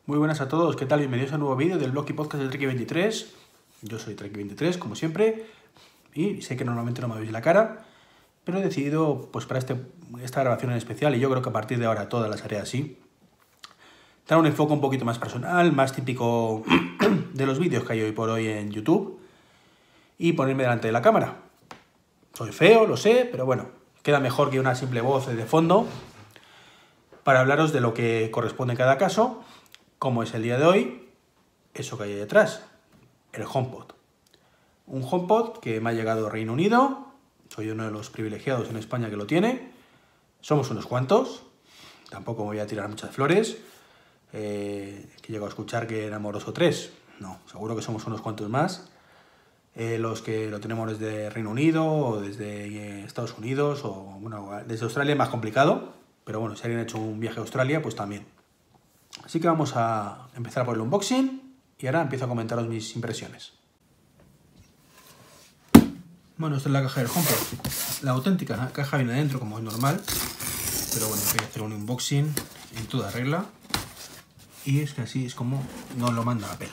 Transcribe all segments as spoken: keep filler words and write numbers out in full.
Muy buenas a todos, ¿qué tal? Bienvenidos a un nuevo vídeo del blog y podcast de Treki veintitrés. Yo soy Treki veintitrés, como siempre, y sé que normalmente no me veis la cara, pero he decidido, pues para este, esta grabación en especial, y yo creo que a partir de ahora todas las haré así, dar un enfoque un poquito más personal, más típico de los vídeos que hay hoy por hoy en YouTube, y ponerme delante de la cámara. Soy feo, lo sé, pero bueno, queda mejor que una simple voz de fondo para hablaros de lo que corresponde en cada caso, como es el día de hoy, eso que hay ahí detrás, el HomePod. Un HomePod que me ha llegado del Reino Unido, soy uno de los privilegiados en España que lo tiene, somos unos cuantos, tampoco me voy a tirar muchas flores, eh, que llego a escuchar que éramos dos o tres, no, seguro que somos unos cuantos más, eh, los que lo tenemos desde Reino Unido o desde eh, Estados Unidos o bueno, desde Australia es más complicado, pero bueno, si alguien ha hecho un viaje a Australia, pues también. Así que vamos a empezar por el unboxing y ahora empiezo a comentaros mis impresiones. Bueno, esta es la caja del HomePod. La auténtica caja viene adentro como es normal, pero bueno, voy a hacer un unboxing en toda regla y es que así es como nos lo manda Apple.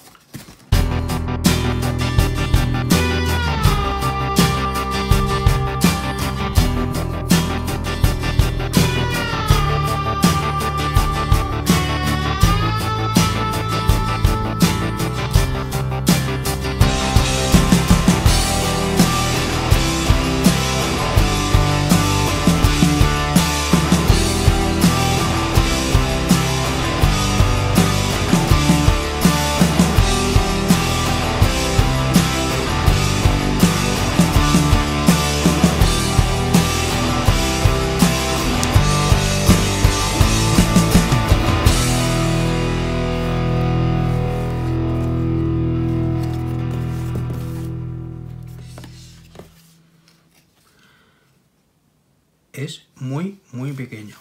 Es muy, muy pequeño.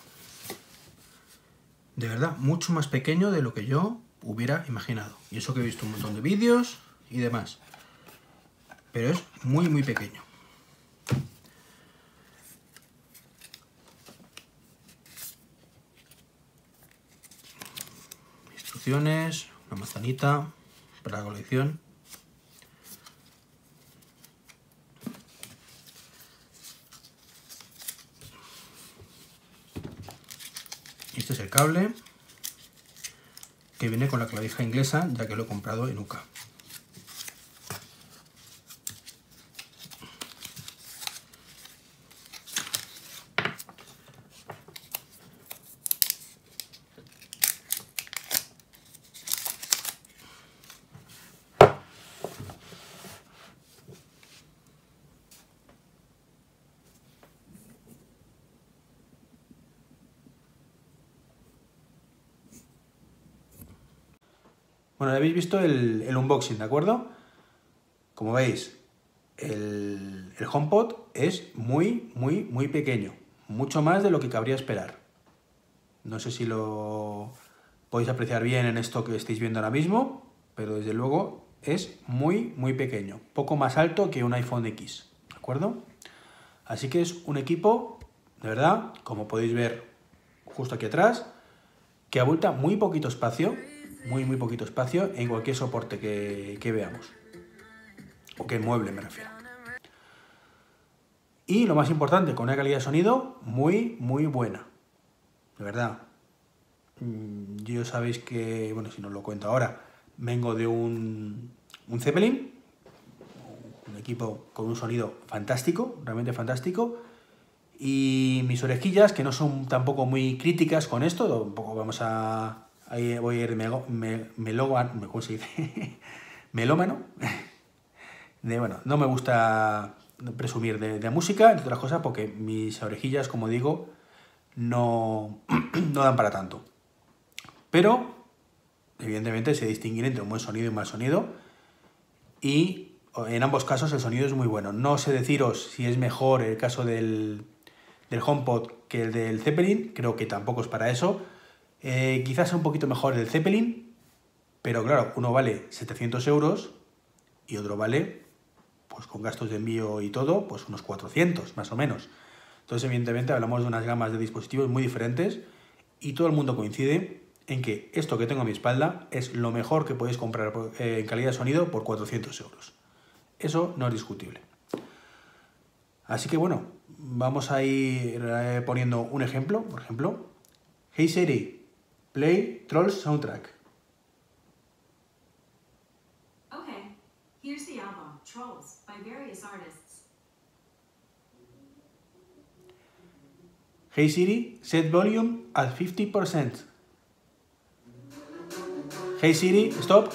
De verdad, mucho más pequeño de lo que yo hubiera imaginado. Y eso que he visto un montón de vídeos y demás. Pero es muy, muy pequeño. Instrucciones, una manzanita para la colección. Este es el cable que viene con la clavija inglesa, ya que lo he comprado en U C A. Bueno, habéis visto el, el unboxing, ¿de acuerdo? Como veis, el, el HomePod es muy, muy, muy pequeño. Mucho más de lo que cabría esperar. No sé si lo podéis apreciar bien en esto que estáis viendo ahora mismo, pero desde luego es muy, muy pequeño. Poco más alto que un iPhone X, ¿de acuerdo? Así que es un equipo, de verdad, como podéis ver justo aquí atrás, que abulta muy poquito espacio, muy muy poquito espacio en cualquier soporte que, que veamos, o que mueble me refiero. Y lo más importante, con una calidad de sonido muy muy buena, de verdad. Yo sabéis que, bueno, si no os lo cuento ahora, vengo de un, un Zeppelin, un equipo con un sonido fantástico, realmente fantástico, y mis orejillas, que no son tampoco muy críticas con esto, tampoco vamos a... Ahí voy a ir me, me, melómano, ¿cómo se dice? melómano. De, bueno, no me gusta presumir de, de música, entre otras cosas, porque mis orejillas, como digo, no, no dan para tanto. Pero, evidentemente, se distingue entre un buen sonido y un mal sonido. Y en ambos casos el sonido es muy bueno. No sé deciros si es mejor el caso del, del HomePod que el del Zeppelin, creo que tampoco es para eso. Eh, quizás sea un poquito mejor el Zeppelin, pero claro, uno vale setecientos euros y otro vale, pues con gastos de envío y todo, pues unos cuatrocientos más o menos. Entonces, evidentemente, hablamos de unas gamas de dispositivos muy diferentes y todo el mundo coincide en que esto que tengo a mi espalda es lo mejor que podéis comprar en calidad de sonido por cuatrocientos euros. Eso no es discutible. Así que bueno, vamos a ir poniendo un ejemplo. Por ejemplo, Hey Siri, play Trolls Soundtrack. Okay, here's the album, Trolls, by various artists. Hey Siri, set volume at fifty percent. Hey Siri, stop.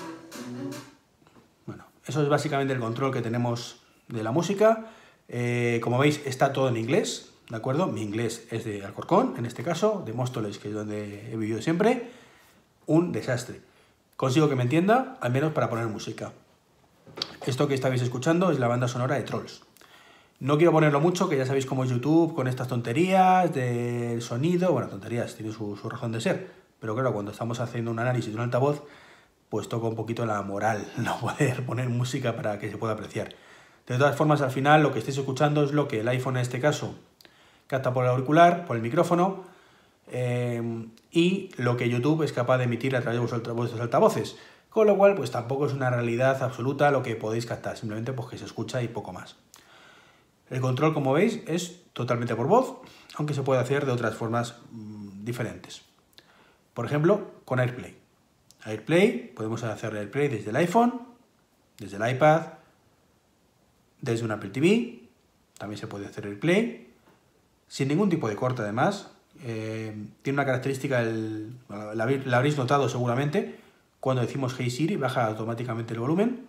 Bueno, eso es básicamente el control que tenemos de la música. Eh, como veis, está todo en inglés, ¿de acuerdo? Mi inglés es de Alcorcón, en este caso, de Móstoles, que es donde he vivido siempre. Un desastre. Consigo que me entienda, al menos para poner música. Esto que estáis escuchando es la banda sonora de Trolls. No quiero ponerlo mucho, que ya sabéis cómo es YouTube con estas tonterías del sonido. Bueno, tonterías, tiene su, su razón de ser. Pero claro, cuando estamos haciendo un análisis de un altavoz, pues toca un poquito la moral no poder poner música para que se pueda apreciar. De todas formas, al final lo que estáis escuchando es lo que el iPhone en este caso capta por el auricular, por el micrófono, eh, y lo que YouTube es capaz de emitir a través de vuestros altavoces. Con lo cual, pues tampoco es una realidad absoluta lo que podéis captar, simplemente pues que se escucha y poco más. El control, como veis, es totalmente por voz, aunque se puede hacer de otras formas mmm, diferentes. Por ejemplo, con AirPlay. AirPlay, podemos hacer AirPlay desde el iPhone, desde el iPad, desde un Apple T V, también se puede hacer AirPlay, sin ningún tipo de corte además. Eh, tiene una característica, el, la, la habréis notado seguramente, cuando decimos Hey Siri, baja automáticamente el volumen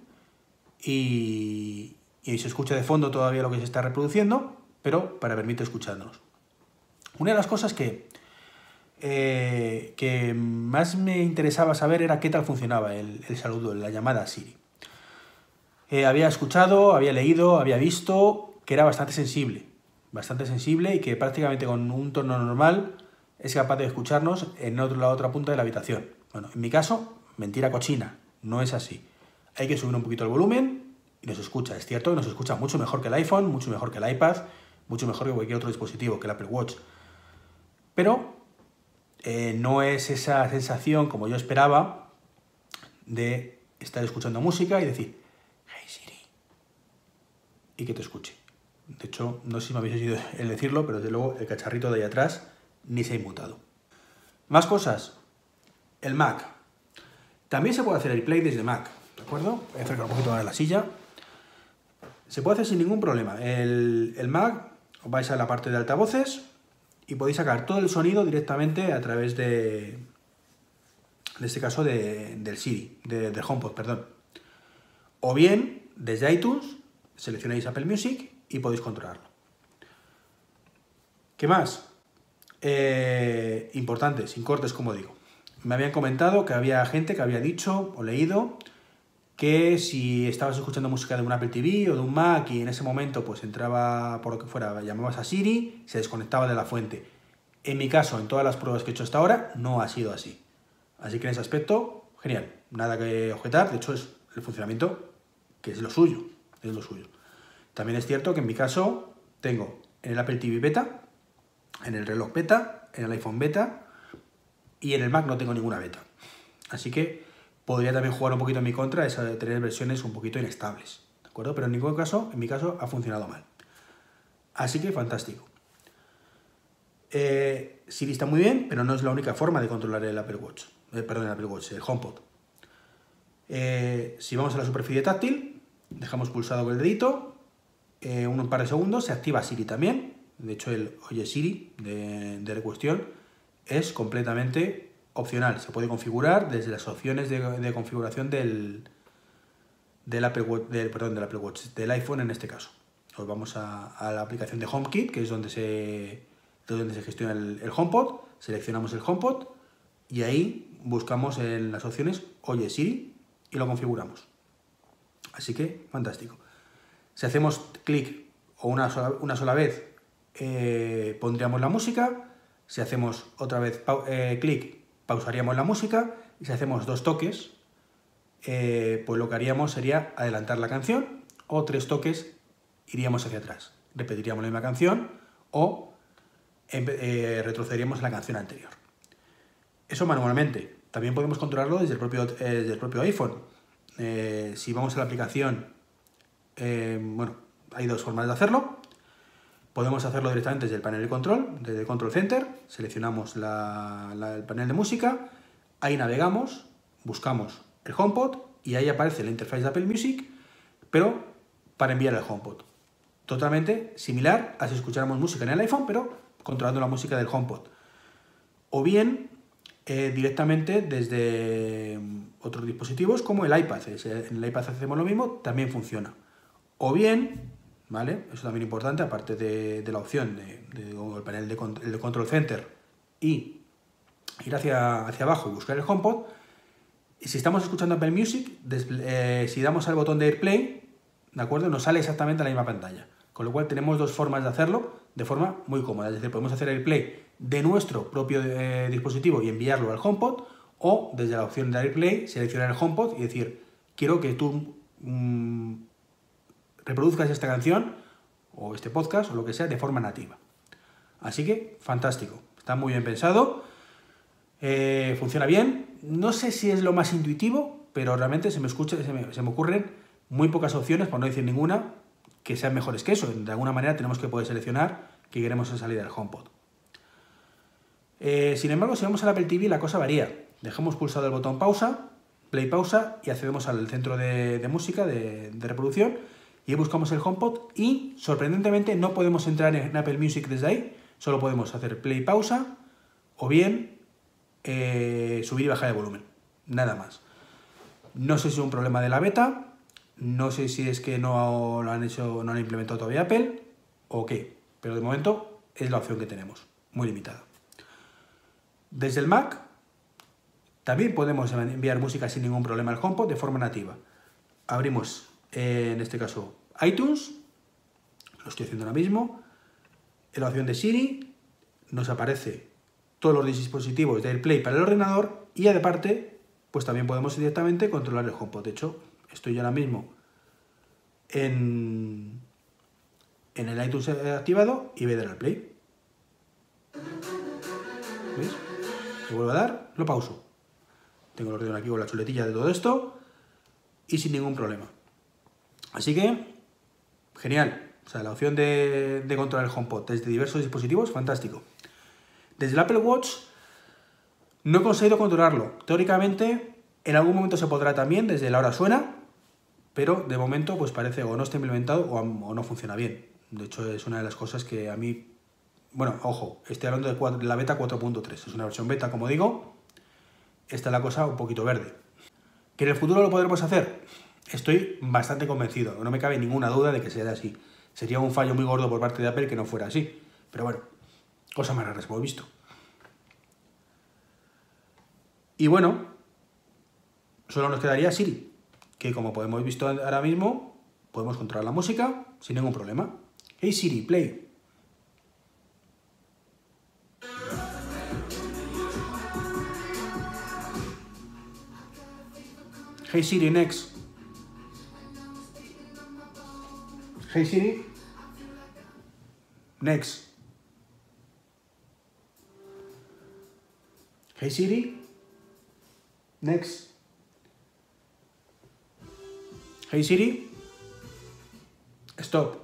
y, y se escucha de fondo todavía lo que se está reproduciendo, pero para permite escucharnos. Una de las cosas que, eh, que más me interesaba saber era qué tal funcionaba el, el saludo, la llamada a Siri. Eh, había escuchado, había leído, había visto que era bastante sensible, bastante sensible y que prácticamente con un tono normal es capaz de escucharnos en otro, la otra punta de la habitación. Bueno, en mi caso, mentira cochina, no es así. Hay que subir un poquito el volumen y nos escucha. Es cierto que nos escucha mucho mejor que el iPhone, mucho mejor que el iPad, mucho mejor que cualquier otro dispositivo, que el Apple Watch. Pero eh, no es esa sensación como yo esperaba de estar escuchando música y decir Hey Siri y que te escuche. De hecho, no sé si me habéis oído el decirlo, pero desde luego el cacharrito de ahí atrás ni se ha inmutado. Más cosas. El Mac. También se puede hacer el Play desde Mac, ¿de acuerdo? Voy a acercar un poquito más la silla. Se puede hacer sin ningún problema. El, el Mac, vais a la parte de altavoces y podéis sacar todo el sonido directamente a través de, en este caso, de, del Siri, de, del HomePod, perdón. O bien, desde iTunes, seleccionáis Apple Music y podéis controlarlo. ¿Qué más? Eh, importante, sin cortes, como digo. Me habían comentado que había gente que había dicho o leído que si estabas escuchando música de un Apple T V o de un Mac y en ese momento pues entraba por lo que fuera, llamabas a Siri, se desconectaba de la fuente. En mi caso, en todas las pruebas que he hecho hasta ahora, no ha sido así. Así que en ese aspecto, genial. Nada que objetar, de hecho es el funcionamiento que es lo suyo, es lo suyo. También es cierto que en mi caso tengo en el Apple T V beta, en el reloj beta, en el iPhone beta y en el Mac no tengo ninguna beta. Así que podría también jugar un poquito en mi contra esa de tener versiones un poquito inestables, ¿de acuerdo? Pero en ningún caso, en mi caso, ha funcionado mal. Así que fantástico. Eh, Siri está muy bien, pero no es la única forma de controlar el Apple Watch. Eh, perdón, el Apple Watch, el HomePod. Eh, si vamos a la superficie táctil, dejamos pulsado con el dedito, eh, un par de segundos, se activa Siri también. De hecho, el Oye Siri de, de la cuestión es completamente opcional. Se puede configurar desde las opciones de, de configuración del, del, Apple Watch, del, perdón, del Apple Watch, del iPhone en este caso. Nos vamos a, a la aplicación de HomeKit, que es donde se, de donde se gestiona el, el HomePod. Seleccionamos el HomePod y ahí buscamos en las opciones Oye Siri y lo configuramos. Así que, fantástico. Si hacemos clic o una sola, una sola vez, eh, pondríamos la música. Si hacemos otra vez pau eh, clic, pausaríamos la música. Y si hacemos dos toques, eh, pues lo que haríamos sería adelantar la canción, o tres toques iríamos hacia atrás. Repetiríamos la misma canción o eh, retrocederíamos la canción anterior. Eso manualmente. También podemos controlarlo desde el propio, eh, desde el propio iPhone. Eh, si vamos a la aplicación, eh, bueno, hay dos formas de hacerlo. Podemos hacerlo directamente desde el panel de control, desde el Control Center. Seleccionamos la, la, el panel de música. Ahí navegamos, buscamos el HomePod y ahí aparece la interfaz de Apple Music, pero para enviar el HomePod. Totalmente similar a si escucháramos música en el iPhone, pero controlando la música del HomePod. O bien eh, directamente desde otros dispositivos como el iPad. En el iPad hacemos lo mismo, también funciona. O bien, ¿vale? Eso también importante, aparte de, de la opción de, de, de el panel de, el de Control Center y ir hacia, hacia abajo y buscar el HomePod. Y si estamos escuchando Apple Music, des, eh, si damos al botón de AirPlay, ¿de acuerdo? Nos sale exactamente la misma pantalla. Con lo cual tenemos dos formas de hacerlo de forma muy cómoda. Es decir, podemos hacer AirPlay de nuestro propio eh, dispositivo y enviarlo al HomePod, o desde la opción de AirPlay seleccionar el HomePod y decir, quiero que tú mmm, reproduzcas esta canción o este podcast o lo que sea de forma nativa. Así que, fantástico. Está muy bien pensado. Eh, funciona bien. No sé si es lo más intuitivo, pero realmente se me, escucha, se me, se me ocurren muy pocas opciones, por no decir ninguna, que sean mejores que eso. De alguna manera tenemos que poder seleccionar que queremos en salida del HomePod. Eh, sin embargo, si vamos al Apple T V, la cosa varía. Dejamos pulsado el botón pausa, play pausa, y accedemos al centro de, de música, de, de reproducción, y buscamos el HomePod, y sorprendentemente no podemos entrar en Apple Music desde ahí, solo podemos hacer play pausa, o bien eh, subir y bajar el volumen. Nada más. No sé si es un problema de la beta, no sé si es que no lo han hecho, no han implementado todavía Apple, o qué, pero de momento es la opción que tenemos, muy limitada. Desde el Mac también podemos enviar música sin ningún problema al HomePod de forma nativa. Abrimos, eh, en este caso, iTunes, lo estoy haciendo ahora mismo. En la opción de Siri nos aparece todos los dispositivos de AirPlay para el ordenador y aparte, pues también podemos directamente controlar el HomePod. De hecho, estoy ahora mismo en, en el iTunes activado y voy a dar al play. ¿Veis? Le vuelvo a dar, lo pauso. Tengo el ordenador aquí con la chuletilla de todo esto y sin ningún problema. Así que, genial. O sea, la opción de, de controlar el HomePod desde diversos dispositivos, fantástico. Desde el Apple Watch no he conseguido controlarlo. Teóricamente, en algún momento se podrá también, desde la hora suena, pero de momento pues parece o no está implementado o, o no funciona bien. De hecho, es una de las cosas que a mí... Bueno, ojo, estoy hablando de la beta cuatro punto tres. Es una versión beta, como digo. Esta es la cosa un poquito verde. ¿Que en el futuro lo podremos hacer? Estoy bastante convencido. No me cabe ninguna duda de que sea así. Sería un fallo muy gordo por parte de Apple que no fuera así. Pero bueno, cosas más raras hemos visto. Y bueno, solo nos quedaría Siri, que como hemos visto ahora mismo, podemos controlar la música sin ningún problema. Hey Siri, play. Hey Siri, next. Hey Siri, next. Hey Siri, next. Hey Siri, stop.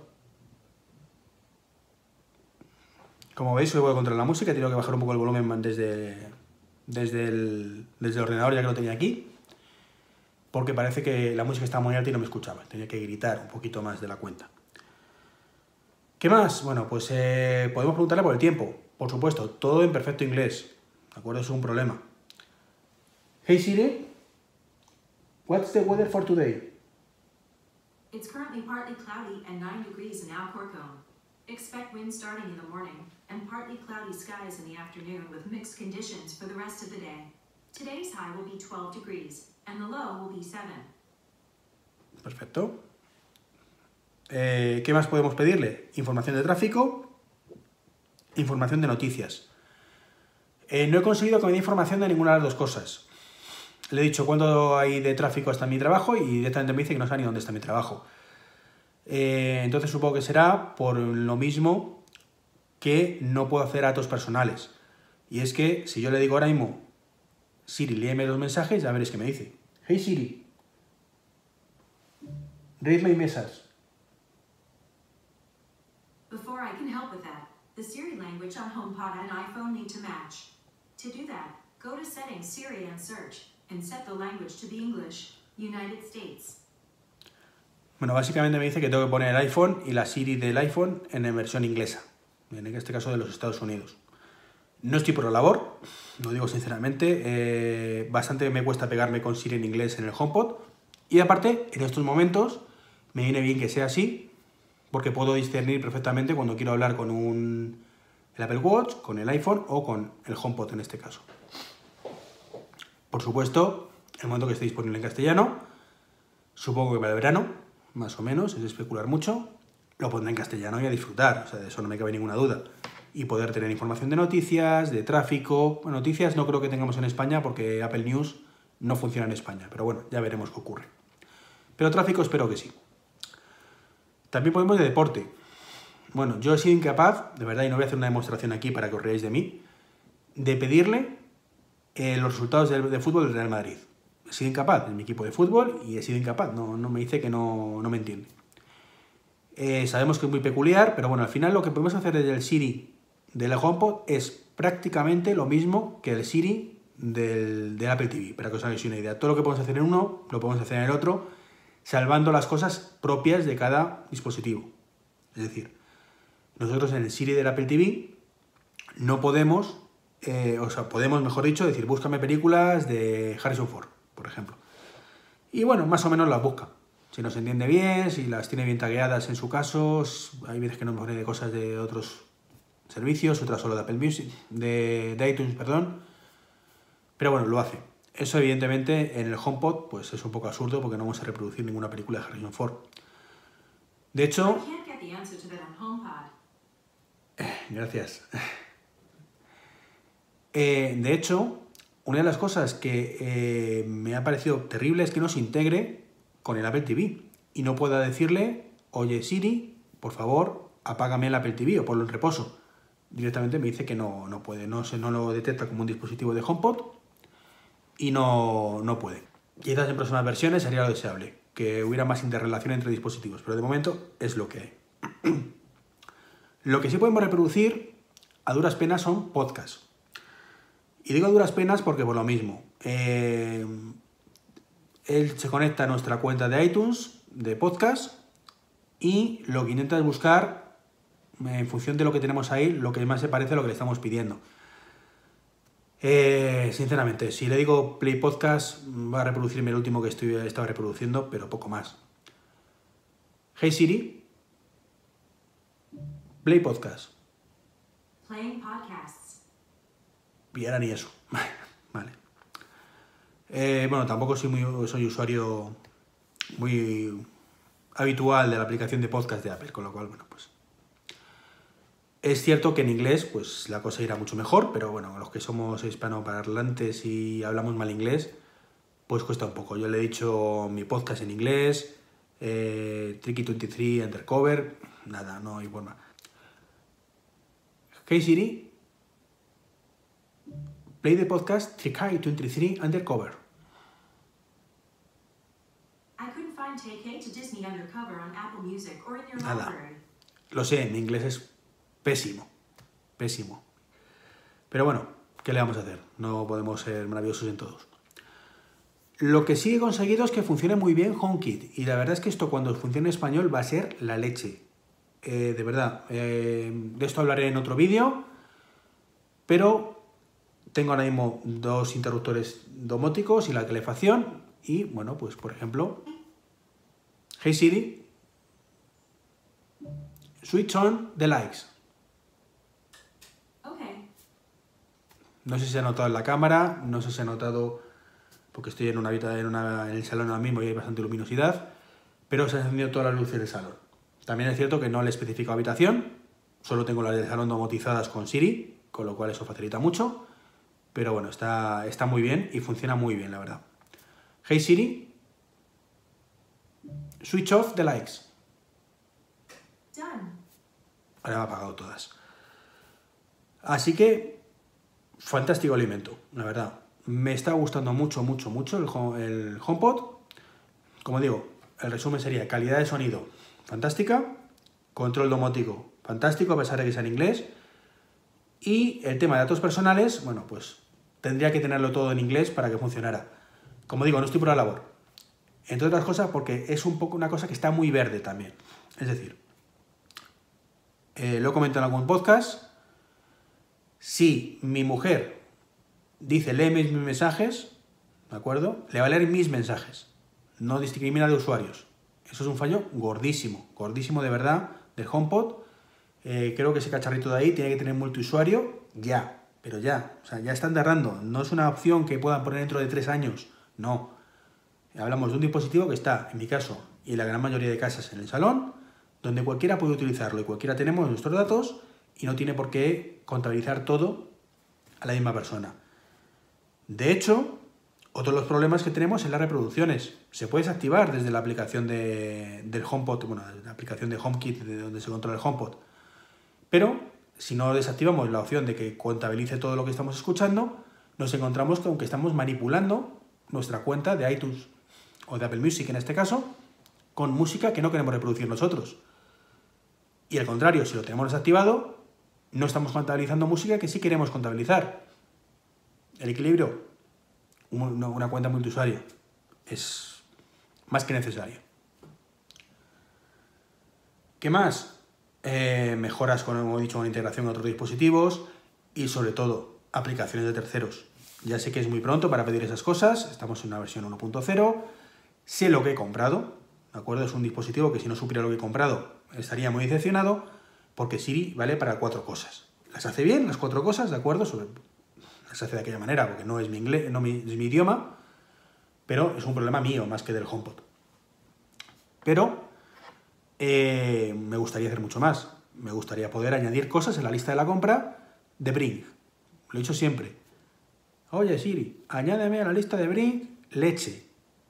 Como veis, hoy voy a controlar la música. He tenido que bajar un poco el volumen desde, desde, el, desde el ordenador, ya que lo tenía aquí, porque parece que la música estaba muy alta y no me escuchaba. Tenía que gritar un poquito más de la cuenta. ¿Qué más? Bueno, pues eh, podemos preguntarle por el tiempo. Por supuesto, todo en perfecto inglés. ¿De acuerdo? Eso es un problema. Hey Siri, what's the weather for today? It's currently partly cloudy and nine degrees in Alcorcón. Expect wind starting in the morning and partly cloudy skies in the afternoon with mixed conditions for the rest of the day. Today's high will be twelve degrees and the low will be seven. Perfecto. Eh, ¿Qué más podemos pedirle? Información de tráfico, información de noticias. Eh, no he conseguido que me dé información de ninguna de las dos cosas. Le he dicho cuánto hay de tráfico hasta mi trabajo y directamente me dice que no sabe ni dónde está mi trabajo. Eh, entonces supongo que será por lo mismo que no puedo hacer datos personales. Y es que si yo le digo ahora mismo Siri, léeme los mensajes, ya veréis qué me dice. Hey Siri, read my message. Before I can help with that, the Siri language on HomePod and iPhone need to match. To do that, go to Settings, Siri, and Search, and set the language to be English, United States. Bueno, básicamente me dice que tengo que poner el iPhone y la Siri del iPhone en la versión inglesa, en este caso de los Estados Unidos. No estoy por la labor, lo digo sinceramente, eh, bastante me cuesta pegarme con Siri en inglés en el HomePod, y aparte, en estos momentos, me viene bien que sea así, porque puedo discernir perfectamente cuando quiero hablar con un, el Apple Watch, con el iPhone o con el HomePod en este caso. Por supuesto, el momento que esté disponible en castellano, supongo que para el verano, más o menos, es especular mucho, lo pondré en castellano y a disfrutar, o sea, de eso no me cabe ninguna duda. Y poder tener información de noticias, de tráfico. Bueno, noticias no creo que tengamos en España porque Apple News no funciona en España, pero bueno, ya veremos qué ocurre. Pero tráfico espero que sí. También podemos de deporte. Bueno, yo he sido incapaz, de verdad, y no voy a hacer una demostración aquí para que os reáis de mí, de pedirle eh, los resultados de, de fútbol del Real Madrid. He sido incapaz, en mi equipo de fútbol, y he sido incapaz, no, no me dice que no, no me entiende. Eh, sabemos que es muy peculiar, pero bueno, al final lo que podemos hacer desde el Siri del HomePod es prácticamente lo mismo que el Siri del, del Apple T V, para que os hagáis una idea. Todo lo que podemos hacer en uno, lo podemos hacer en el otro, salvando las cosas propias de cada dispositivo. Es decir, nosotros en el Siri del Apple T V no podemos, eh, o sea, podemos, mejor dicho, decir, búscame películas de Harrison Ford, por ejemplo. Y bueno, más o menos las busca. Si nos entiende bien, si las tiene bien tagueadas en su caso, hay veces que nos pone de cosas de otros servicios, otras solo de Apple Music, de, de iTunes, perdón. Pero bueno, lo hace. Eso evidentemente en el HomePod pues es un poco absurdo porque no vamos a reproducir ninguna película de Harrison Ford. De hecho... Gracias. Eh, de hecho, una de las cosas que eh, me ha parecido terrible es que no se integre con el Apple T V y no pueda decirle, oye Siri, por favor, apágame el Apple T V o ponlo en reposo. Directamente me dice que no, no puede, no, se, no lo detecta como un dispositivo de HomePod y no, no puede. Quizás en próximas versiones sería lo deseable, que hubiera más interrelación entre dispositivos, pero de momento es lo que hay. Lo que sí podemos reproducir a duras penas son podcasts. Y digo a duras penas porque por lo mismo. Eh, él se conecta a nuestra cuenta de iTunes, de podcast, y lo que intenta es buscar, en función de lo que tenemos ahí, lo que más se parece a lo que le estamos pidiendo. Eh, sinceramente, si le digo Play Podcast, va a reproducirme el último que estoy, estaba reproduciendo, pero poco más. Hey Siri, Play Podcast. Playing podcasts. Y ahora ni eso. Vale. Eh, bueno, tampoco soy, muy, soy usuario muy habitual de la aplicación de podcast de Apple, con lo cual, bueno, pues... Es cierto que en inglés, pues la cosa irá mucho mejor, pero bueno, los que somos hispanoparlantes y hablamos mal inglés, pues cuesta un poco. Yo le he dicho mi podcast en inglés, eh, Tricky veintitrés Undercover, nada, no hay forma. Hey Siri, play the podcast Tricky veintitrés Undercover. I couldn't find Take Hey to Disney Undercover on Apple Music or in your Nada. library. Lo sé, mi inglés es pésimo, pésimo. Pero bueno, ¿qué le vamos a hacer? No podemos ser maravillosos en todos. Lo que sí he conseguido es que funcione muy bien HomeKit. Y la verdad es que esto cuando funcione en español va a ser la leche. Eh, de verdad. Eh, de esto hablaré en otro vídeo. Pero tengo ahora mismo dos interruptores domóticos y la calefacción. Y bueno, pues por ejemplo... Hey Siri. Switch on the lights. Okay. No sé si se ha notado en la cámara, no sé si se ha notado porque estoy en una habitación, en, una, en el salón ahora mismo y hay bastante luminosidad, pero se han encendido todas las luces del salón. También es cierto que no le especifico habitación, solo tengo las del salón domotizadas con Siri, con lo cual eso facilita mucho, pero bueno, está, está muy bien y funciona muy bien, la verdad. Hey Siri, switch off the lights. Done. Ahora me ha apagado todas. Así que, fantástico alimento, la verdad. me está gustando mucho, mucho, mucho el, home, el HomePod. Como digo, el resumen sería calidad de sonido fantástica, control domótico fantástico, a pesar de que sea en inglés. Y el tema de datos personales, bueno, pues tendría que tenerlo todo en inglés para que funcionara. Como digo, no estoy por la labor. Entre otras cosas porque es un poco una cosa que está muy verde también. Es decir, eh, lo he comentado en algún podcast, si mi mujer dice léeme mis mensajes, ¿de acuerdo? Le va a leer mis mensajes, no discrimina de usuarios. Eso es un fallo gordísimo, gordísimo de verdad del HomePod. Eh, creo que ese cacharrito de ahí tiene que tener multiusuario ya, pero ya, o sea, ya están tardando. No es una opción que puedan poner dentro de tres años, no. Hablamos de un dispositivo que está, en mi caso, y en la gran mayoría de casas, en el salón, donde cualquiera puede utilizarlo y cualquiera tenemos nuestros datos y no tiene por qué contabilizar todo a la misma persona. De hecho, otro de los problemas que tenemos es las reproducciones. Se puede desactivar desde la aplicación de, del HomePod, bueno, la aplicación de HomeKit, de donde se controla el HomePod. Pero, si no desactivamos la opción de que contabilice todo lo que estamos escuchando, nos encontramos que aunque estamos manipulando nuestra cuenta de iTunes o de Apple Music en este caso, con música que no queremos reproducir nosotros. Y al contrario, si lo tenemos desactivado, no estamos contabilizando música que sí queremos contabilizar. El equilibrio, una, una cuenta multiusuario, es más que necesario. ¿Qué más? Eh, mejoras, como he dicho, con integración con otros dispositivos y sobre todo aplicaciones de terceros. Ya sé que es muy pronto para pedir esas cosas, estamos en una versión uno punto cero, sé lo que he comprado, ¿de acuerdo? Es un dispositivo que si no supiera lo que he comprado estaría muy decepcionado, porque Siri vale para cuatro cosas. Las hace bien, las cuatro cosas, ¿de acuerdo? Sobre, las hace de aquella manera, porque no es mi, inglés, no mi, es mi idioma, pero es un problema mío más que del HomePod. Pero eh, me gustaría hacer mucho más. Me gustaría poder añadir cosas en la lista de la compra de Brink. Lo he dicho siempre. Oye Siri, añádeme a la lista de Brink leche.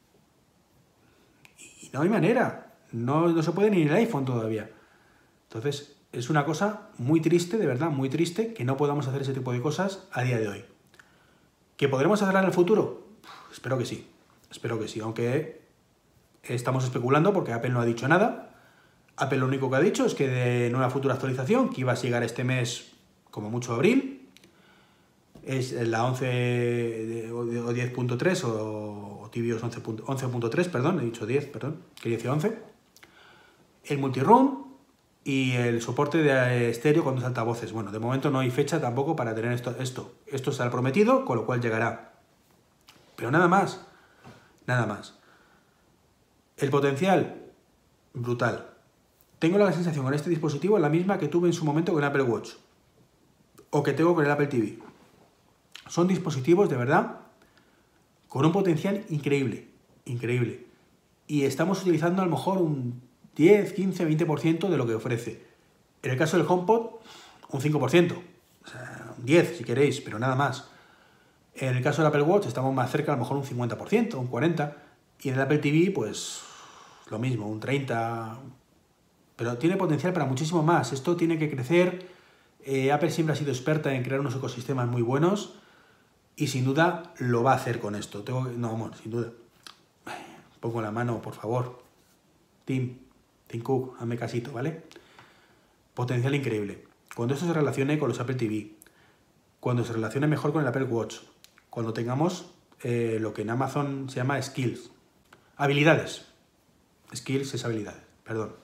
Y no hay manera. No, no se puede ni en el iPhone todavía. Entonces, es una cosa muy triste, de verdad, muy triste, que no podamos hacer ese tipo de cosas a día de hoy. ¿Que podremos hacerla en el futuro? Uf, espero que sí. Espero que sí, aunque estamos especulando porque Apple no ha dicho nada. Apple lo único que ha dicho es que de una futura actualización, que iba a llegar este mes, como mucho abril, es la once o diez punto tres o, o tibios once punto tres, perdón, he dicho diez, perdón, quería decir once. El multiroom y el soporte de estéreo con dos altavoces. Bueno, de momento no hay fecha tampoco para tener esto. Esto, esto está prometido, con lo cual llegará. Pero nada más, nada más. El potencial, brutal. Tengo la sensación con este dispositivo la misma que tuve en su momento con el Apple Watch o que tengo con el Apple T V. Son dispositivos de verdad con un potencial increíble, increíble. Y estamos utilizando a lo mejor un diez, quince, veinte por ciento de lo que ofrece. En el caso del HomePod, un cinco por ciento. O sea, un diez por ciento si queréis, pero nada más. En el caso del Apple Watch estamos más cerca, a lo mejor un cincuenta por ciento, un cuarenta por ciento. Y en el Apple T V, pues lo mismo, un treinta por ciento. Pero tiene potencial para muchísimo más. Esto tiene que crecer. Eh, Apple siempre ha sido experta en crear unos ecosistemas muy buenos y sin duda lo va a hacer con esto. Tengo que... No, amor, sin duda. Pongo la mano, por favor. Tim, Tim Cook, hazme casito, ¿vale? Potencial increíble. Cuando esto se relacione con los Apple T V, cuando se relacione mejor con el Apple Watch, cuando tengamos eh, lo que en Amazon se llama skills. Habilidades. Skills es habilidades, perdón.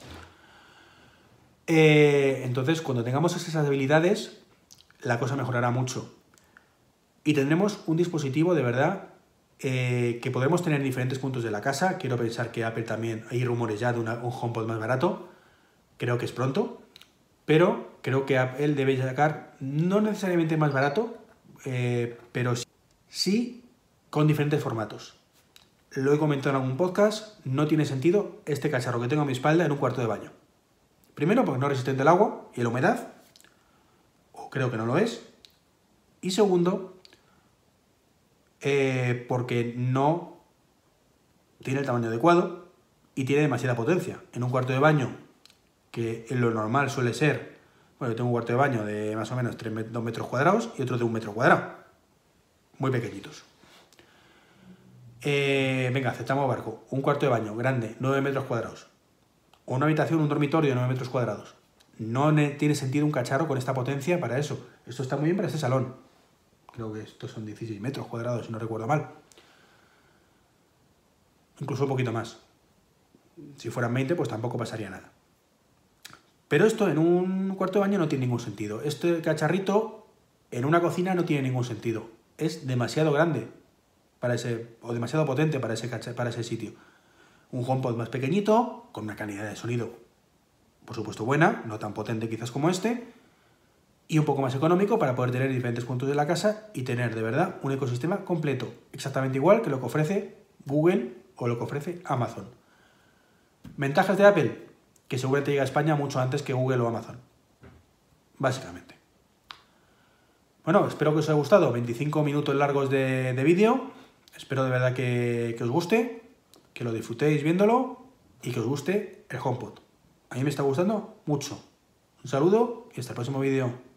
Eh, entonces, cuando tengamos esas habilidades, la cosa mejorará mucho. Y tendremos un dispositivo de verdad eh, que podremos tener en diferentes puntos de la casa. Quiero pensar que Apple también, hay rumores ya de una, un HomePod más barato. Creo que es pronto. Pero creo que Apple debe sacar, no necesariamente más barato, eh, pero sí, sí con diferentes formatos. Lo he comentado en algún podcast, no tiene sentido este cacharro que tengo a mi espalda en un cuarto de baño. Primero, porque no es resistente al agua y a la humedad, o creo que no lo es. Y segundo, eh, porque no tiene el tamaño adecuado y tiene demasiada potencia. En un cuarto de baño, que en lo normal suele ser, bueno, yo tengo un cuarto de baño de más o menos dos metros cuadrados y otro de un metro cuadrado. muy pequeñitos. Eh, venga, aceptamos barco. Un cuarto de baño, grande, nueve metros cuadrados. Una habitación, un dormitorio de nueve metros cuadrados. No tiene sentido un cacharro con esta potencia para eso. Esto está muy bien para este salón. Creo que estos son dieciséis metros cuadrados, si no recuerdo mal. Incluso un poquito más. Si fueran veinte, pues tampoco pasaría nada. Pero esto en un cuarto de baño no tiene ningún sentido. Este cacharrito en una cocina no tiene ningún sentido. Es demasiado grande para ese, o demasiado potente para ese, para ese sitio. Un HomePod más pequeñito, con una calidad de sonido, por supuesto, buena, no tan potente quizás como este, y un poco más económico para poder tener diferentes puntos de la casa y tener de verdad un ecosistema completo, exactamente igual que lo que ofrece Google o lo que ofrece Amazon. Ventajas de Apple, que seguramente llega a España mucho antes que Google o Amazon, básicamente. Bueno, espero que os haya gustado, veinticinco minutos largos de, de vídeo, espero de verdad que, que os guste, que lo disfrutéis viéndolo y que os guste el HomePod. A mí me está gustando mucho. Un saludo y hasta el próximo vídeo.